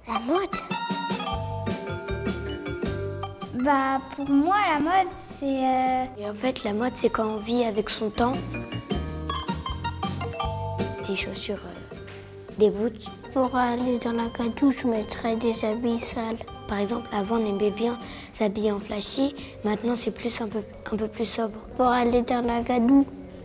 La mode? Bah, pour moi, la mode, c'est... Et en fait, la mode, c'est quand on vit avec son temps. Des chaussures, des boots. Pour aller dans la gadoue, je mettrais des habits sales. Par exemple, avant, on aimait bien s'habiller en flashy. Maintenant, c'est plus un peu plus sobre. Pour aller dans la gadoue.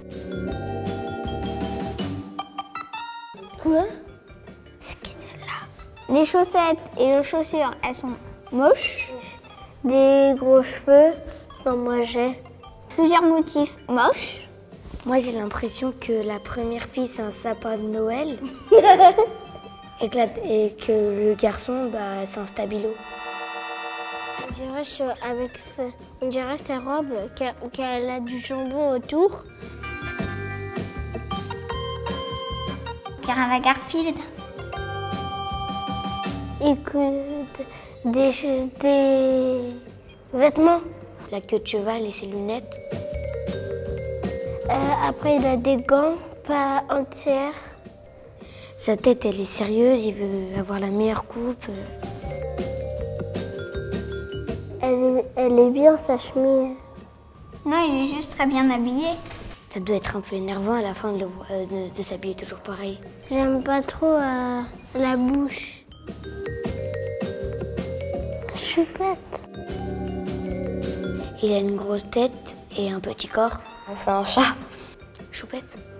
Quoi? C'est qui celle-là? Les chaussettes et les chaussures, elles sont moches. Des gros cheveux, comme moi j'ai. Plusieurs motifs moches. Moi, j'ai l'impression que la première fille, c'est un sapin de Noël. et que le garçon, bah, c'est un stabilo. On dirait sa robe qu'elle a du jambon autour. Cara Lagerfeld. Écoute, des vêtements. La queue de cheval et ses lunettes. Après, il a des gants, pas entières. Sa tête, elle est sérieuse, il veut avoir la meilleure coupe. Elle est bien, sa chemise. Non, il est juste très bien habillé. Ça doit être un peu énervant à la fin de s'habiller toujours pareil. J'aime pas trop la bouche. Choupette. Il a une grosse tête et un petit corps. C'est un chat. Choupette.